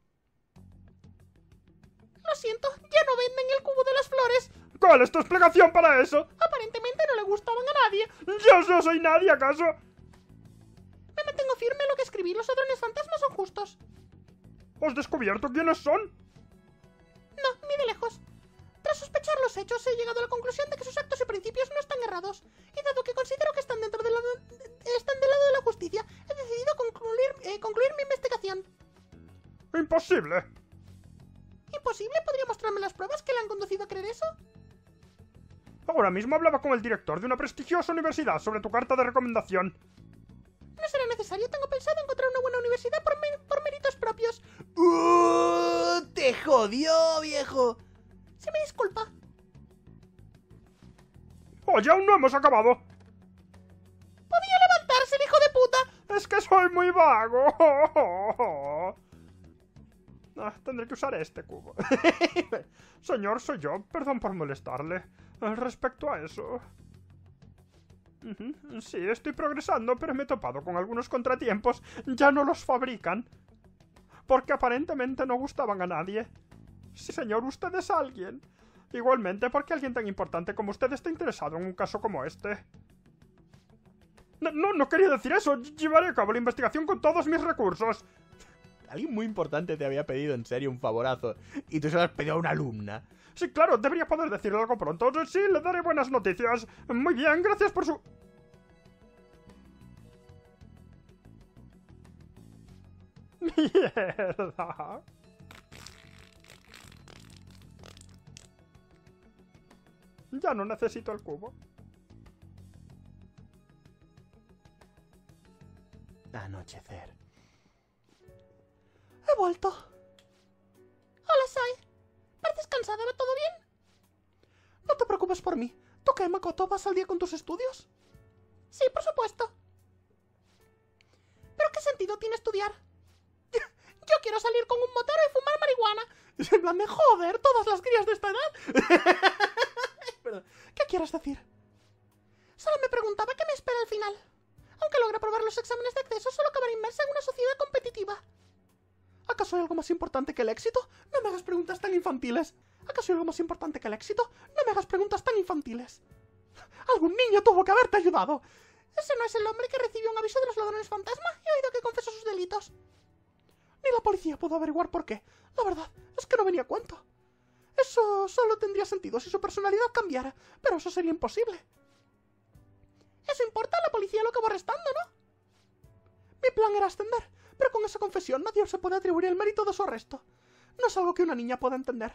Speaker 6: Lo siento, ya no venden el cubo de las flores.
Speaker 3: ¿Cuál es tu explicación para eso?
Speaker 6: Aparentemente no le gustaban a nadie.
Speaker 3: ¿Yo no soy nadie, acaso?
Speaker 6: Me mantengo firme en lo que escribí. Los ladrones fantasmas son justos.
Speaker 3: ¿Has descubierto quiénes son?
Speaker 6: No, ni de lejos. Tras sospechar los hechos, he llegado a la conclusión de que sus actos y principios no están errados. Y dado que considero que están dentro de la, están del lado de la justicia, he decidido concluir, eh, concluir mi investigación.
Speaker 3: Imposible.
Speaker 6: ¿Imposible? ¿Podría mostrarme las pruebas que le han conducido a creer eso?
Speaker 3: Ahora mismo hablaba con el director de una prestigiosa universidad sobre tu carta de recomendación.
Speaker 6: No será necesario, tengo pensado encontrar una buena universidad por, mer- por méritos propios.
Speaker 1: ¡Uh! ¡Te jodió, viejo!
Speaker 6: Se me disculpa.
Speaker 3: Oye, aún no hemos acabado.
Speaker 6: Podía levantarse, el hijo de puta.
Speaker 3: Es que soy muy vago. Ah, tendré que usar este cubo. Señor, soy yo. Perdón por molestarle. Eh, Respecto a eso... Ujú, sí, estoy progresando, pero me he topado con algunos contratiempos. Ya no los fabrican. Porque aparentemente no gustaban a nadie. Sí, señor, usted es alguien. Igualmente, porque alguien tan importante como usted está interesado en un caso como este. No, no, no quería decir eso. Llevaré a cabo la investigación con todos mis recursos.
Speaker 1: Alguien muy importante te había pedido en serio un favorazo y tú se lo has pedido a una alumna.
Speaker 3: Sí, claro, debería poder decirle algo pronto. Sí, le daré buenas noticias. Muy bien, gracias por su... Mierda. Ya no necesito el cubo.
Speaker 1: Anochecer.
Speaker 6: He vuelto. Hola, Sai. ¿Pareces cansada? ¿Va todo bien?
Speaker 4: No te preocupes por mí. ¿Tú qué, Makoto? ¿Vas al día con tus estudios?
Speaker 6: Sí, por supuesto. ¿Pero qué sentido tiene estudiar? Yo quiero salir con un motero y fumar marihuana.
Speaker 4: Es en plan de joder, todas las crías de esta edad. Perdón. ¿Qué quieres decir?
Speaker 6: Solo me preguntaba qué me espera al final. Aunque logre aprobar los exámenes de acceso, solo acabaré inmersa en una sociedad competitiva.
Speaker 4: ¿Acaso hay algo más importante que el éxito? No me hagas preguntas tan infantiles. ¿Acaso hay algo más importante que el éxito? No me hagas preguntas tan infantiles. Algún niño tuvo que haberte ayudado.
Speaker 6: ¿Ese no es el hombre que recibió un aviso de los ladrones fantasma? He oído que confesó sus delitos.
Speaker 4: Ni la policía pudo averiguar por qué. La verdad es que no venía a cuento. Eso solo tendría sentido si su personalidad cambiara, pero eso sería imposible.
Speaker 6: ¿Eso importa? La policía lo acabó arrestando, ¿no?
Speaker 4: Mi plan era ascender, pero con esa confesión nadie se puede atribuir el mérito de su arresto. No es algo que una niña pueda entender.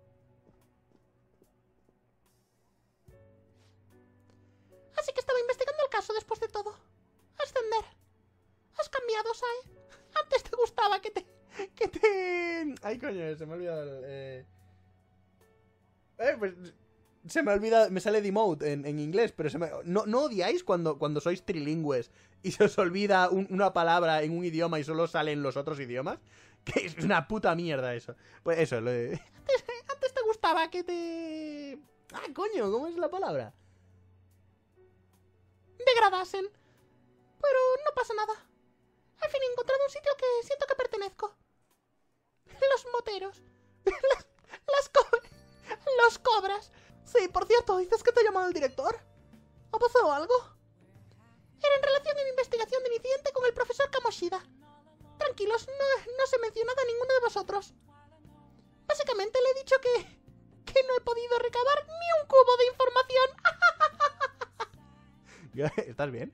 Speaker 6: Así que estaba investigando el caso después de todo. Ascender. Has cambiado, Sae. Antes te gustaba que te...
Speaker 4: Que te... Ay, coño, se me ha olvidado el... Eh, eh pues... Se me olvida, me sale demote en, en inglés, pero se me... ¿No, ¿no odiáis cuando, cuando sois trilingües y se os olvida un, una palabra en un idioma y solo salen los otros idiomas? Que es una puta mierda eso. Pues eso, lo de...
Speaker 6: Antes, antes te gustaba que te...
Speaker 4: Ah, coño, ¿cómo es la palabra?
Speaker 6: Degradasen. Pero no pasa nada. Al fin he encontrado un sitio que siento que pertenezco. Los moteros. Las, las co los cobras.
Speaker 4: Sí, por cierto, ¿dices que te ha llamado el director? ¿Ha pasado algo?
Speaker 6: Era en relación a mi investigación de incidente con el profesor Kamoshida. Tranquilos, no, no se menciona a ninguno de vosotros. Básicamente le he dicho que... que no he podido recabar ni un cubo de información.
Speaker 4: ¿Estás bien?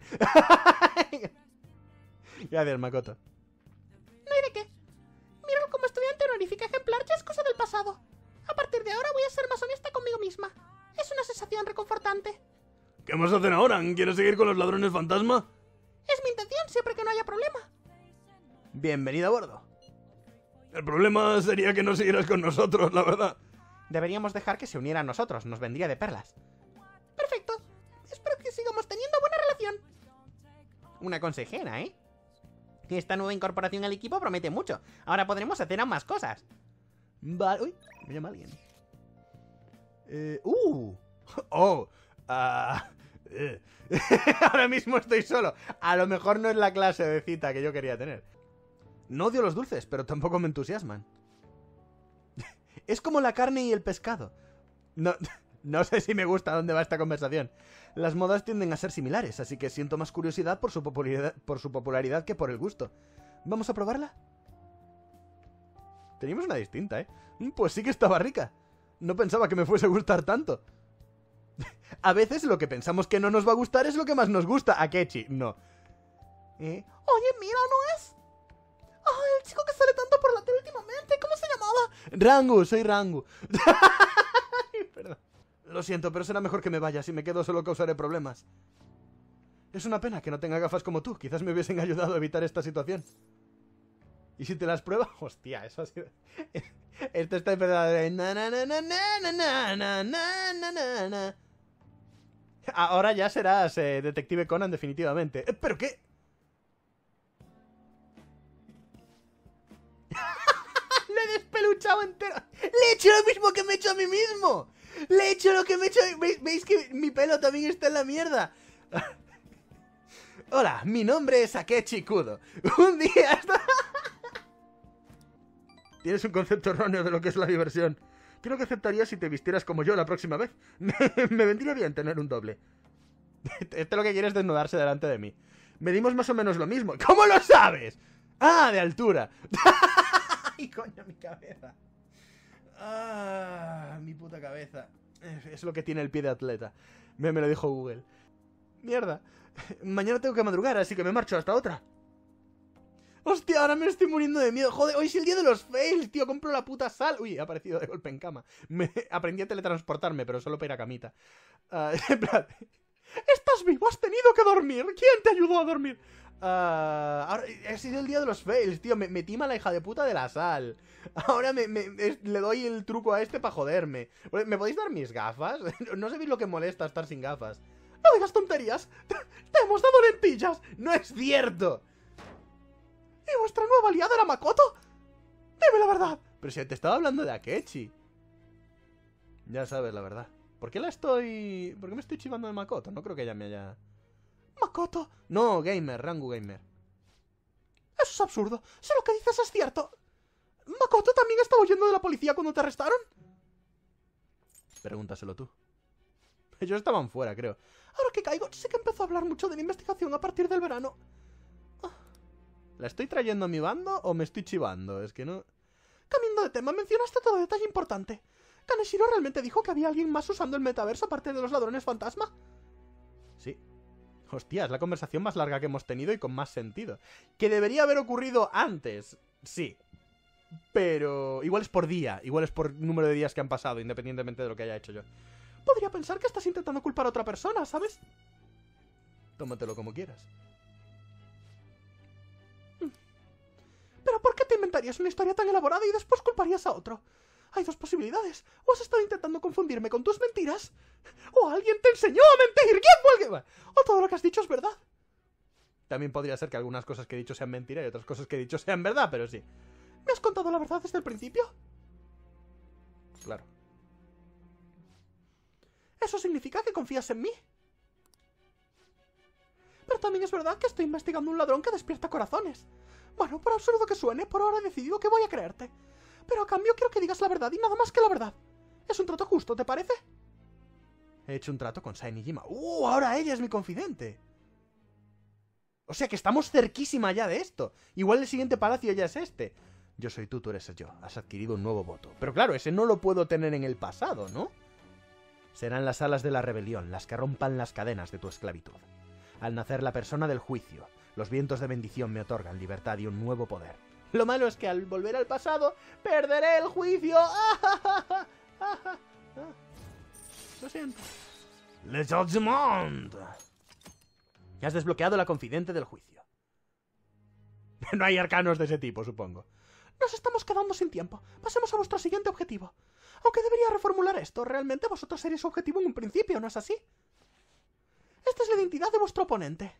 Speaker 4: Gracias, Makoto.
Speaker 6: No hay de qué. Mi rol como estudiante honorífica ejemplar ya es cosa del pasado. A partir de ahora voy a ser más honesta conmigo misma. Es una sensación reconfortante.
Speaker 2: ¿Qué más hacen ahora? ¿Quieres seguir con los ladrones fantasma?
Speaker 6: Es mi intención, siempre que no haya problema.
Speaker 4: Bienvenido a bordo.
Speaker 2: El problema sería que no siguieras con nosotros, la verdad.
Speaker 4: Deberíamos dejar que se uniera a nosotros, nos vendría de perlas.
Speaker 6: Perfecto. Espero que sigamos teniendo buena relación.
Speaker 5: Una consejera, ¿eh? Esta nueva incorporación al equipo promete mucho. Ahora podremos hacer aún más cosas.
Speaker 4: Vale. Uy, me llama alguien. Eh, ¡Uh! ¡Oh! Ah, eh. Ahora mismo estoy solo. A lo mejor no es la clase de cita que yo quería tener. No odio los dulces, pero tampoco me entusiasman. Es como la carne y el pescado. No, no sé si me gusta dónde va esta conversación. Las modas tienden a ser similares, así que siento más curiosidad por su popularidad, por su popularidad que por el gusto. ¿Vamos a probarla? Teníamos una distinta, ¿eh? Pues sí que estaba rica. No pensaba que me fuese a gustar tanto. A veces lo que pensamos que no nos va a gustar es lo que más nos gusta. Akechi, no.
Speaker 6: ¿Eh? Oye, mira, ¿no es? ¡Ah, el chico que sale tanto por la tele últimamente! ¿Cómo se llamaba?
Speaker 4: Rangu, soy Rangu. Perdón.
Speaker 1: Lo siento, pero será mejor que me vaya. Si me quedo solo causaré problemas. Es una pena que no tenga gafas como tú. Quizás me hubiesen ayudado a evitar esta situación. ¿Y si te las pruebas? Hostia, eso ha sido... Esto está empezando de... Na, na, na, na, na, na, na, na, na, na, na. Ahora ya serás eh, Detective Conan definitivamente. Eh, ¿Pero qué? ¡Lo he despeluchado entero! ¡Le he hecho lo mismo que me he hecho a mí mismo! ¡Le he hecho lo que me he hecho! ¿Veis, ¿Veis que mi pelo también está en la mierda? Hola, mi nombre es Akechi Kudo. Un día... Tienes un concepto erróneo de lo que es la diversión. Creo que aceptaría si te vistieras como yo la próxima vez. Me, me vendría bien tener un doble. Este lo que quiere es desnudarse delante de mí. Medimos más o menos lo mismo. ¿Cómo lo sabes? Ah, de altura. ¡Ay, coño, mi cabeza! Ah, mi puta cabeza. Es lo que tiene el pie de atleta. Me, me lo dijo Google. Mierda. Mañana tengo que madrugar, así que me marcho hasta otra. Hostia, ahora me estoy muriendo de miedo. Joder, hoy es el día de los fails, tío. Compro la puta sal. Uy, he aparecido de golpe en cama. Me aprendí a teletransportarme, pero solo para ir a camita. Uh, en plan... ¡Estás vivo! ¡Has tenido que dormir! ¿Quién te ayudó a dormir? Uh, ahora, ha sido el día de los fails, tío. Me, me tima la hija de puta de la sal. Ahora me, me, es, le doy el truco a este para joderme. ¿Me podéis dar mis gafas? No sabéis lo que molesta estar sin gafas. ¡No digas tonterías! ¡Te, te hemos dado lentillas! ¡No es cierto! ¿Y vuestra nueva aliada era Makoto? Dime la verdad. Pero si te estaba hablando de Akechi. Ya sabes la verdad. ¿Por qué la estoy...? ¿Por qué me estoy chivando de Makoto? No creo que ella me haya... ¿Makoto? No, Gamer, Rangu Gamer. Eso es absurdo. Si lo que dices es cierto. ¿Makoto también estaba huyendo de la policía cuando te arrestaron? Pregúntaselo tú. Ellos estaban fuera, creo. Ahora que caigo, sé que empezó a hablar mucho de la investigación a partir del verano. ¿La estoy trayendo a mi bando o me estoy chivando? Es que no... Cambiando de tema, mencionaste todo detalle importante. ¿Kaneshiro realmente dijo que había alguien más usando el metaverso aparte de los ladrones fantasma? Sí. Hostia, es la conversación más larga que hemos tenido y con más sentido. ¿Que debería haber ocurrido antes? Sí. Pero... igual es por día, igual es por número de días que han pasado, independientemente de lo que haya hecho yo. Podría pensar que estás intentando culpar a otra persona, ¿sabes? Tómatelo como quieras. ¿Pero por qué te inventarías una historia tan elaborada y después culparías a otro? Hay dos posibilidades. O has estado intentando confundirme con tus mentiras, o alguien te enseñó a mentir. ¿Quién fue el que...? O todo lo que has dicho es verdad. También podría ser que algunas cosas que he dicho sean mentira y otras cosas que he dicho sean verdad, pero sí. ¿Me has contado la verdad desde el principio? Claro. ¿Eso significa que confías en mí? Pero también es verdad que estoy investigando un ladrón que despierta corazones. Bueno, por absurdo que suene, por ahora he decidido que voy a creerte. Pero a cambio quiero que digas la verdad y nada más que la verdad. Es un trato justo, ¿te parece? He hecho un trato con Sai Nijima. ¡Uh! Ahora ella es mi confidente. O sea que estamos cerquísima ya de esto. Igual el siguiente palacio ya es este. Yo soy tú, tú eres yo. Has adquirido un nuevo voto. Pero claro, ese no lo puedo tener en el pasado, ¿no? Serán las alas de la rebelión las que rompan las cadenas de tu esclavitud. Al nacer la persona del juicio, los vientos de bendición me otorgan libertad y un nuevo poder. Lo malo es que al volver al pasado, perderé el juicio. Lo siento. Le jugement. Has desbloqueado la confidente del juicio. No hay arcanos de ese tipo, supongo. Nos estamos quedando sin tiempo. Pasemos a vuestro siguiente objetivo. Aunque debería reformular esto. Realmente vosotros seréis su objetivo en un principio, ¿no es así? Esta es la identidad de vuestro oponente.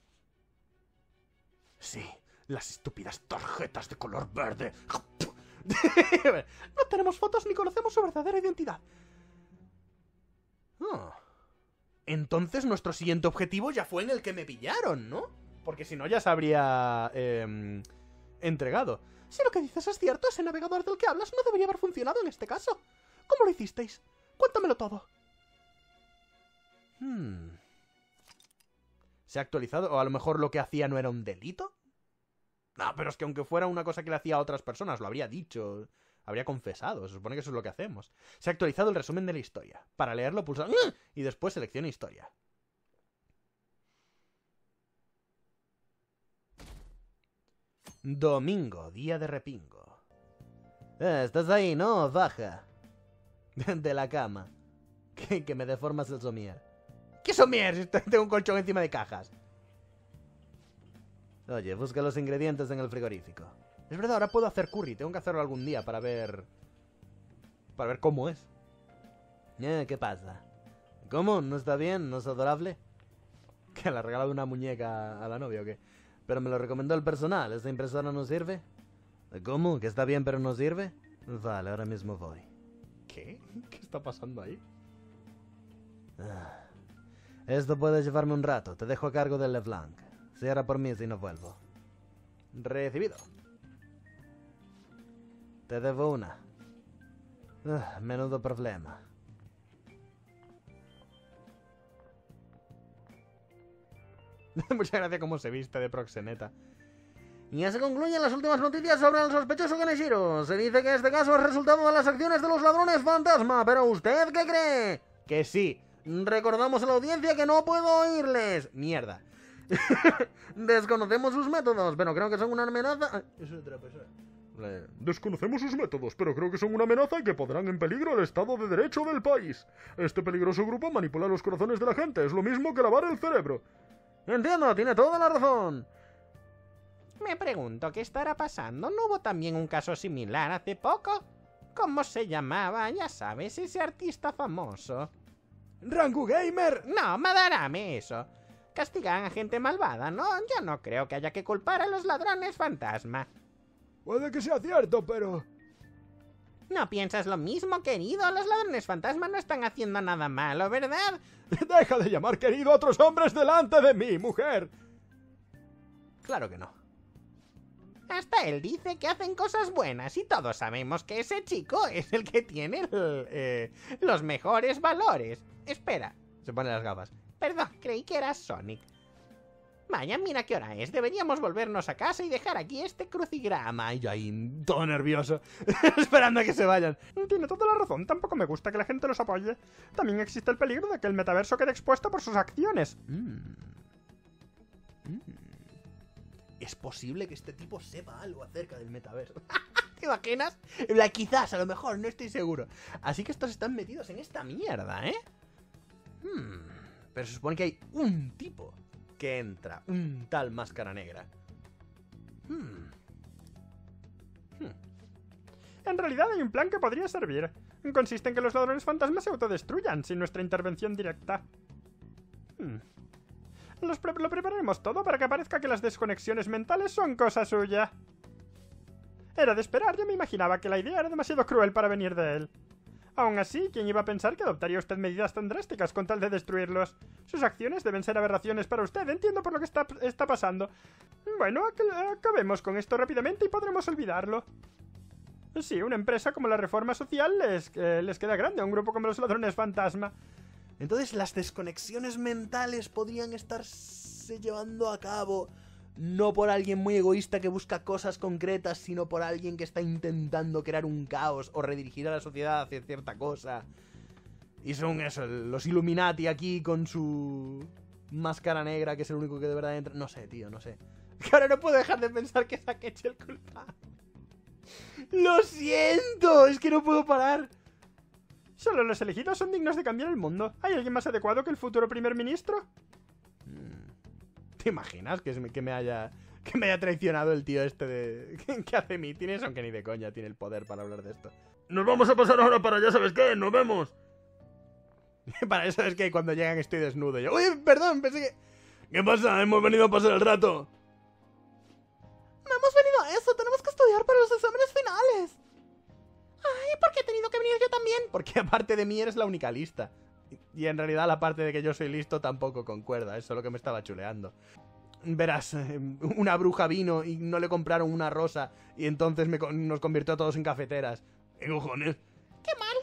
Speaker 1: Sí, las estúpidas tarjetas de color verde. No tenemos fotos ni conocemos su verdadera identidad. Oh. Entonces nuestro siguiente objetivo ya fue en el que me pillaron, ¿no? Porque si no ya se habría eh, entregado. Si lo que dices es cierto, ese navegador del que hablas no debería haber funcionado en este caso. ¿Cómo lo hicisteis? Cuéntamelo todo. Hmm... ¿Se ha actualizado? ¿O a lo mejor lo que hacía no era un delito? No, pero es que aunque fuera una cosa que le hacía a otras personas, lo habría dicho, habría confesado. Se supone que eso es lo que hacemos. Se ha actualizado el resumen de la historia. Para leerlo, pulsa y después seleccione historia. Domingo, día de repingo. Eh, estás ahí, ¿no? Baja. De la cama. Que, que me deformas el somier. ¿Qué somier? Si tengo un colchón encima de cajas. Oye, busca los ingredientes en el frigorífico. Es verdad, ahora puedo hacer curry. Tengo que hacerlo algún día para ver... Para ver cómo es. Eh, ¿qué pasa? ¿Cómo? ¿No está bien? ¿No es adorable? ¿Que le ha regalado una muñeca a la novia o qué? Pero me lo recomendó el personal. ¿Esta impresora no sirve? ¿Cómo? ¿Que está bien pero no sirve? Vale, ahora mismo voy. ¿Qué? ¿Qué está pasando ahí? Ah. Esto puede llevarme un rato. Te dejo a cargo del LeBlanc. Cierra por mí si no vuelvo. Recibido. Te debo una. Ah, menudo problema. Muchas gracias como se viste de proxeneta. Y ya se concluyen las últimas noticias sobre el sospechoso Kaneshiro. Se dice que este caso es resultado de las acciones de los ladrones fantasma. ¿Pero usted qué cree? Que sí. Recordamos a la audiencia que no puedo oírles. Mierda. Desconocemos sus métodos, pero creo que son una amenaza. Eso es otra persona.
Speaker 3: Desconocemos sus métodos, pero creo que son una amenaza y que pondrán en peligro el Estado de Derecho del país. Este peligroso grupo manipula los corazones de la gente. Es lo mismo que lavar el cerebro.
Speaker 1: Entiendo, tiene toda la razón.
Speaker 5: Me pregunto qué estará pasando. ¿No hubo también un caso similar hace poco? ¿Cómo se llamaba? Ya sabes, ese artista famoso.
Speaker 2: ¡Rangu Gamer!
Speaker 5: No, Madarame, eso. Castigan a gente malvada, ¿no? Yo no creo que haya que culpar a los ladrones fantasma.
Speaker 2: Puede que sea cierto, pero...
Speaker 5: ¿No piensas lo mismo, querido? Los ladrones fantasma no están haciendo nada malo, ¿verdad?
Speaker 2: Deja de llamar querido a otros hombres delante de mí, mujer.
Speaker 1: Claro que no.
Speaker 5: Hasta él dice que hacen cosas buenas y todos sabemos que ese chico es el que tiene el, eh, los mejores valores. Espera.
Speaker 1: Se pone las gafas.
Speaker 5: Perdón, creí que era Sonic. Vaya, mira qué hora es. Deberíamos volvernos a casa y dejar aquí este crucigrama.
Speaker 1: Y yo ahí, todo nervioso, esperando a que se vayan.
Speaker 7: Tiene toda la razón. Tampoco me gusta que la gente los apoye. También existe el peligro de que el metaverso quede expuesto por sus acciones.
Speaker 1: Mm. Mm. Es posible que este tipo sepa algo acerca del metaverso. ¿Te imaginas? La, quizás, a lo mejor, no estoy seguro. Así que estos están metidos en esta mierda, ¿eh? Hmm. Pero se supone que hay un tipo que entra, un tal Máscara Negra. Hmm.
Speaker 7: Hmm. En realidad hay un plan que podría servir. Consiste en que los ladrones fantasmas se autodestruyan sin nuestra intervención directa. Hmm. Los pre lo prepararemos todo para que parezca que las desconexiones mentales son cosa suya. Era de esperar, yo me imaginaba que la idea era demasiado cruel para venir de él. Aún así, ¿quién iba a pensar que adoptaría usted medidas tan drásticas con tal de destruirlos? Sus acciones deben ser aberraciones para usted, entiendo por lo que está, está pasando. Bueno, ac acabemos con esto rápidamente y podremos olvidarlo. Sí, una empresa como la Reforma Social les, eh, les queda grande a un grupo como los ladrones fantasma.
Speaker 1: Entonces las desconexiones mentales podrían estarse llevando a cabo no por alguien muy egoísta que busca cosas concretas, sino por alguien que está intentando crear un caos o redirigir a la sociedad hacia cierta cosa. Y son eso, los Illuminati aquí con su máscara negra, que es el único que de verdad entra. No sé, tío, no sé. Que ahora no puedo dejar de pensar que es Akechi el culpable. ¡Lo siento! Es que no puedo parar.
Speaker 7: Solo los elegidos son dignos de cambiar el mundo. ¿Hay alguien más adecuado que el futuro primer ministro?
Speaker 1: ¿Te imaginas que, es, que, me haya, que me haya traicionado el tío este de... que hace mítines? Aunque ni de coña tiene el poder para hablar de esto.
Speaker 2: Nos vamos a pasar ahora para ya sabes qué. Nos vemos.
Speaker 1: Para eso es que cuando llegan estoy desnudo. Yo, uy, perdón, pensé que...
Speaker 2: ¿Qué pasa? Hemos venido a pasar el rato.
Speaker 6: No hemos venido a eso. Tenemos que estudiar para los exámenes finales. Ay, ¿por qué he tenido que venir yo también?
Speaker 1: Porque aparte de mí eres la única lista. Y en realidad la parte de que yo soy listo tampoco concuerda, es solo que me estaba chuleando. Verás, una bruja vino y no le compraron una rosa y entonces me, nos convirtió a todos en cafeteras.
Speaker 2: ¿Qué cojones?
Speaker 6: ¡Qué mal!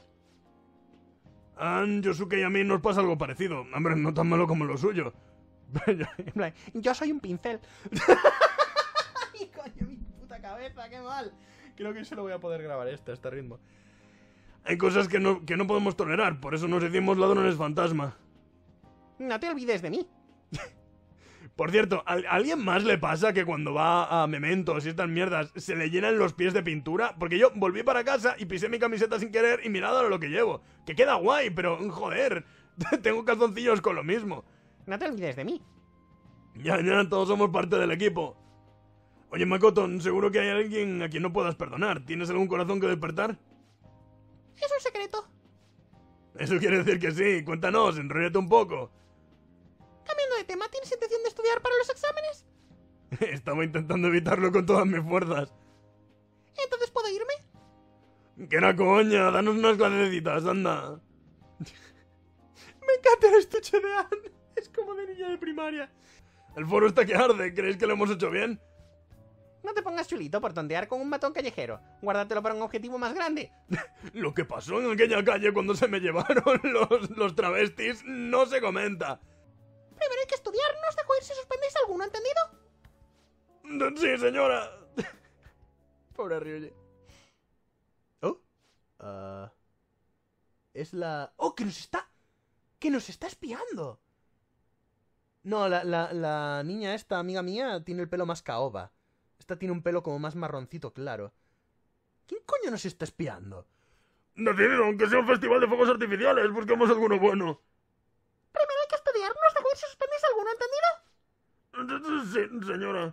Speaker 2: A Yosuke y a mí nos pasa algo parecido. Hombre, no tan malo como lo suyo.
Speaker 5: Yo soy un pincel.
Speaker 1: ¡Ay, coño, mi puta cabeza, qué mal! Creo que solo voy a poder grabar esto, a este ritmo.
Speaker 2: Hay cosas que no, que no podemos tolerar, por eso nos decimos ladrones fantasma.
Speaker 5: No te olvides de mí.
Speaker 2: Por cierto, ¿a alguien más le pasa que cuando va a Mementos y estas mierdas se le llenan los pies de pintura? Porque yo volví para casa y pisé mi camiseta sin querer y mirad ahora lo que llevo. Que queda guay, pero joder, tengo calzoncillos con lo mismo.
Speaker 5: No te olvides de mí.
Speaker 2: Ya, ya, todos somos parte del equipo. Oye, Makoto, seguro que hay alguien a quien no puedas perdonar. ¿Tienes algún corazón que despertar?
Speaker 6: Es un secreto.
Speaker 2: Eso quiere decir que sí. Cuéntanos, enróllate un poco.
Speaker 6: Cambiando de tema, ¿tienes intención de estudiar para los exámenes?
Speaker 2: Estaba intentando evitarlo con todas mis fuerzas.
Speaker 6: ¿Entonces puedo irme?
Speaker 2: ¡Que era coña! Danos unas clasecitas, anda.
Speaker 7: Me encanta el estuche de Anne. Es como de niña de primaria.
Speaker 2: El foro está que arde. ¿Creéis que lo hemos hecho bien?
Speaker 5: No te pongas chulito por tontear con un matón callejero. Guárdatelo para un objetivo más grande.
Speaker 2: Lo que pasó en aquella calle cuando se me llevaron los, los travestis no se comenta.
Speaker 6: Primero hay que estudiar, no os dejo ir si suspendéis alguno, ¿entendido?
Speaker 2: Sí, señora.
Speaker 1: Pobre Ryuji. Oh. Uh, es la... ¡Oh, que nos está... ¡Que nos está espiando! No, la, la, la niña esta, amiga mía, tiene el pelo más caoba. Esta tiene un pelo como más marroncito claro. ¿Quién coño nos está espiando?
Speaker 2: Decidido, aunque sea un festival de fuegos artificiales, busquemos alguno bueno.
Speaker 6: Primero hay que estudiar, no os dejo ir si suspendéis alguno, ¿entendido?
Speaker 2: Sí, señora.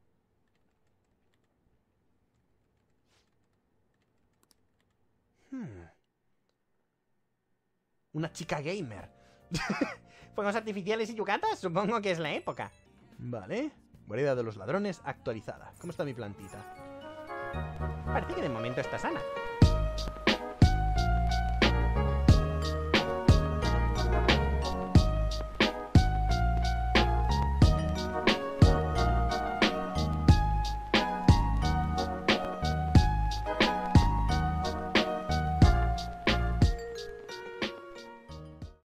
Speaker 1: Hmm. Una chica gamer.
Speaker 5: Fuegos artificiales y yucatas, supongo que es la época.
Speaker 1: Vale. Guarida de los ladrones actualizada. ¿Cómo está mi plantita?
Speaker 5: Parece que de momento está sana.